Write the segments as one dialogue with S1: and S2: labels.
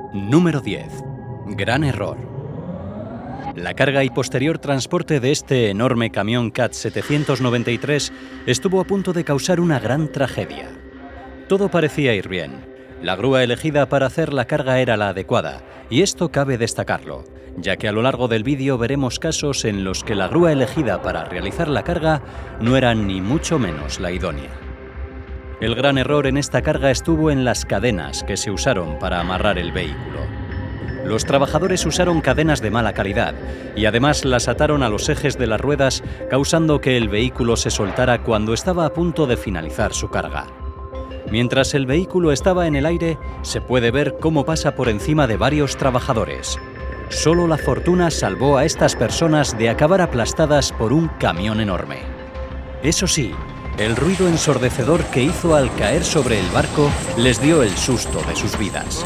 S1: Número 10. Gran error. La carga y posterior transporte de este enorme camión CAT 793 estuvo a punto de causar una gran tragedia. Todo parecía ir bien. La grúa elegida para hacer la carga era la adecuada, y esto cabe destacarlo, ya que a lo largo del vídeo veremos casos en los que la grúa elegida para realizar la carga no era ni mucho menos la idónea. El gran error en esta carga estuvo en las cadenas que se usaron para amarrar el vehículo. Los trabajadores usaron cadenas de mala calidad y además las ataron a los ejes de las ruedas, causando que el vehículo se soltara cuando estaba a punto de finalizar su carga. Mientras el vehículo estaba en el aire, se puede ver cómo pasa por encima de varios trabajadores. Solo la fortuna salvó a estas personas de acabar aplastadas por un camión enorme. Eso sí, el ruido ensordecedor que hizo al caer sobre el barco les dio el susto de sus vidas.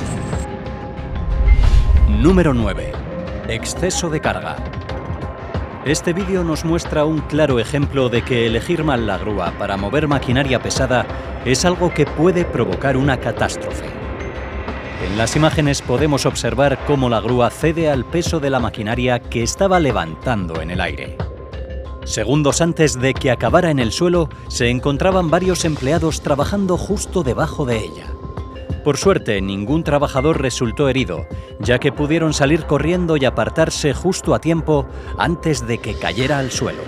S1: Número 9. Exceso de carga. Este vídeo nos muestra un claro ejemplo de que elegir mal la grúa para mover maquinaria pesada es algo que puede provocar una catástrofe. En las imágenes podemos observar cómo la grúa cede al peso de la maquinaria que estaba levantando en el aire. Segundos antes de que acabara en el suelo, se encontraban varios empleados trabajando justo debajo de ella. Por suerte, ningún trabajador resultó herido, ya que pudieron salir corriendo y apartarse justo a tiempo antes de que cayera al suelo.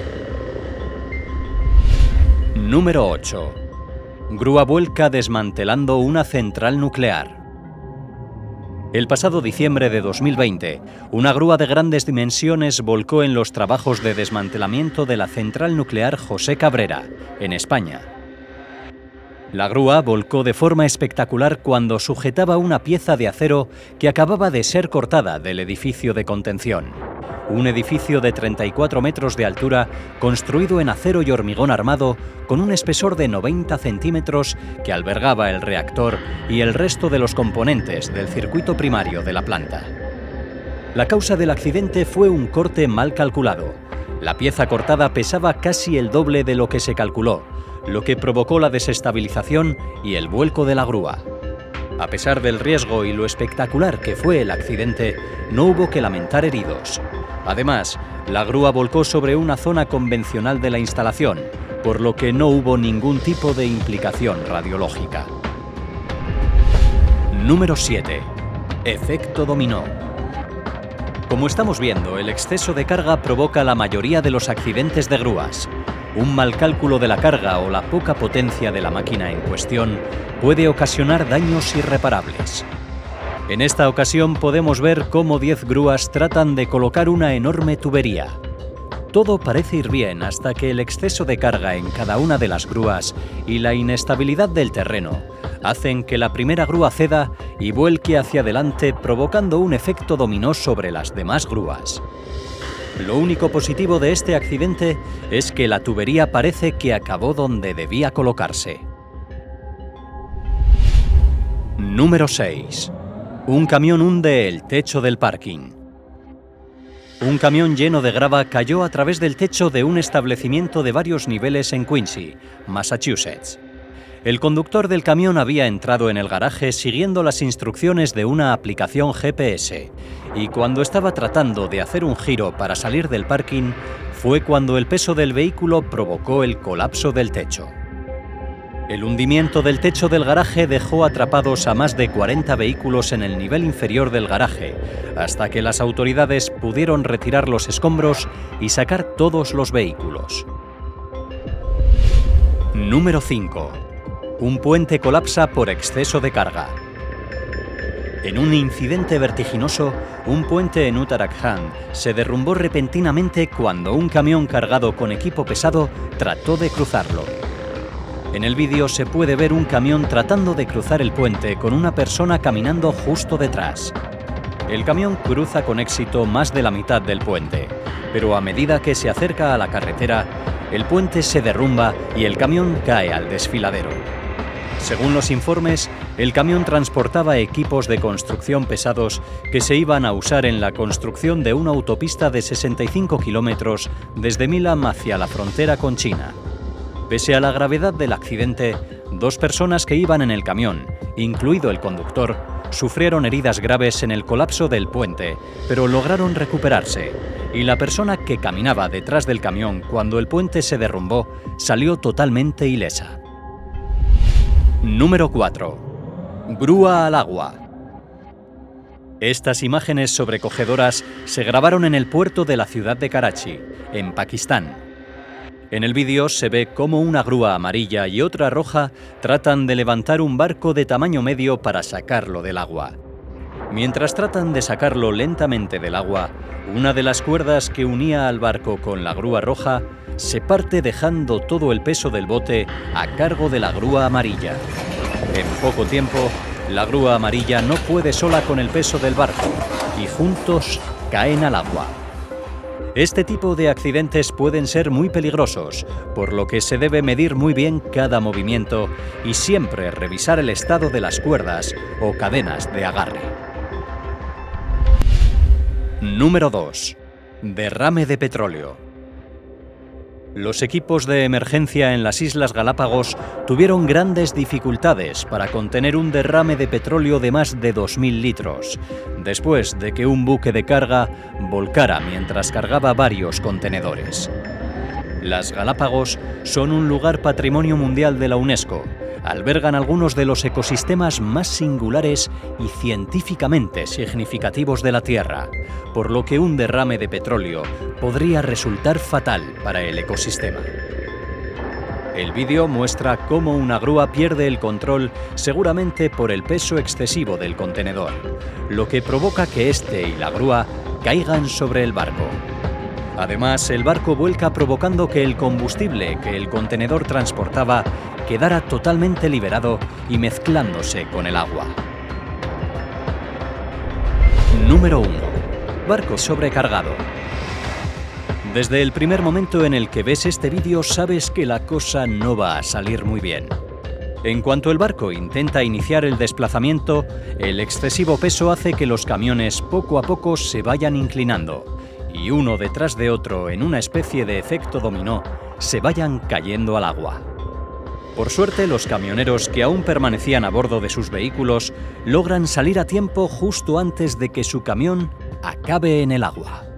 S1: Número 8. Grúa vuelca desmantelando una central nuclear. El pasado diciembre de 2020, una grúa de grandes dimensiones volcó en los trabajos de desmantelamiento de la central nuclear José Cabrera, en España. La grúa volcó de forma espectacular cuando sujetaba una pieza de acero que acababa de ser cortada del edificio de contención. Un edificio de 34 metros de altura, construido en acero y hormigón armado, con un espesor de 90 centímetros que albergaba el reactor y el resto de los componentes del circuito primario de la planta. La causa del accidente fue un corte mal calculado. La pieza cortada pesaba casi el doble de lo que se calculó, lo que provocó la desestabilización y el vuelco de la grúa. A pesar del riesgo y lo espectacular que fue el accidente, no hubo que lamentar heridos. Además, la grúa volcó sobre una zona convencional de la instalación, por lo que no hubo ningún tipo de implicación radiológica. Número 7. Efecto dominó. Como estamos viendo, el exceso de carga provoca la mayoría de los accidentes de grúas. Un mal cálculo de la carga o la poca potencia de la máquina en cuestión puede ocasionar daños irreparables. En esta ocasión podemos ver cómo 10 grúas tratan de colocar una enorme tubería. Todo parece ir bien hasta que el exceso de carga en cada una de las grúas y la inestabilidad del terreno hacen que la primera grúa ceda y vuelque hacia adelante, provocando un efecto dominó sobre las demás grúas. Lo único positivo de este accidente es que la tubería parece que acabó donde debía colocarse. Número 6. Un camión hunde el techo del parking. Un camión lleno de grava cayó a través del techo de un establecimiento de varios niveles en Quincy, Massachusetts. El conductor del camión había entrado en el garaje siguiendo las instrucciones de una aplicación GPS y cuando estaba tratando de hacer un giro para salir del parking fue cuando el peso del vehículo provocó el colapso del techo. El hundimiento del techo del garaje dejó atrapados a más de 40 vehículos en el nivel inferior del garaje, hasta que las autoridades pudieron retirar los escombros y sacar todos los vehículos. Número 5. Un puente colapsa por exceso de carga. En un incidente vertiginoso, un puente en Uttarakhand se derrumbó repentinamente cuando un camión cargado con equipo pesado trató de cruzarlo. En el vídeo se puede ver un camión tratando de cruzar el puente con una persona caminando justo detrás. El camión cruza con éxito más de la mitad del puente, pero a medida que se acerca a la carretera, el puente se derrumba y el camión cae al desfiladero. Según los informes, el camión transportaba equipos de construcción pesados que se iban a usar en la construcción de una autopista de 65 kilómetros desde Milam hacia la frontera con China. Pese a la gravedad del accidente, 2 personas que iban en el camión, incluido el conductor, sufrieron heridas graves en el colapso del puente, pero lograron recuperarse, y la persona que caminaba detrás del camión cuando el puente se derrumbó salió totalmente ilesa. Número 4. Grúa al agua. Estas imágenes sobrecogedoras se grabaron en el puerto de la ciudad de Karachi, en Pakistán. En el vídeo se ve cómo una grúa amarilla y otra roja tratan de levantar un barco de tamaño medio para sacarlo del agua. Mientras tratan de sacarlo lentamente del agua, una de las cuerdas que unía al barco con la grúa roja se parte, dejando todo el peso del bote a cargo de la grúa amarilla. En poco tiempo, la grúa amarilla no puede sola con el peso del barco y juntos caen al agua. Este tipo de accidentes pueden ser muy peligrosos, por lo que se debe medir muy bien cada movimiento y siempre revisar el estado de las cuerdas o cadenas de agarre. Número 2. Derrame de petróleo. Los equipos de emergencia en las Islas Galápagos tuvieron grandes dificultades para contener un derrame de petróleo de más de 2.000 litros, después de que un buque de carga volcara mientras cargaba varios contenedores. Las Galápagos son un lugar patrimonio mundial de la UNESCO. Albergan algunos de los ecosistemas más singulares y científicamente significativos de la Tierra, por lo que un derrame de petróleo podría resultar fatal para el ecosistema. El vídeo muestra cómo una grúa pierde el control, seguramente por el peso excesivo del contenedor, lo que provoca que este y la grúa caigan sobre el barco. Además, el barco vuelca, provocando que el combustible que el contenedor transportaba quedara totalmente liberado y mezclándose con el agua. Número 1. Barco sobrecargado. Desde el primer momento en el que ves este vídeo sabes que la cosa no va a salir muy bien. En cuanto el barco intenta iniciar el desplazamiento, el excesivo peso hace que los camiones poco a poco se vayan inclinando y uno detrás de otro, en una especie de efecto dominó, se vayan cayendo al agua. Por suerte, los camioneros que aún permanecían a bordo de sus vehículos logran salir a tiempo justo antes de que su camión acabe en el agua.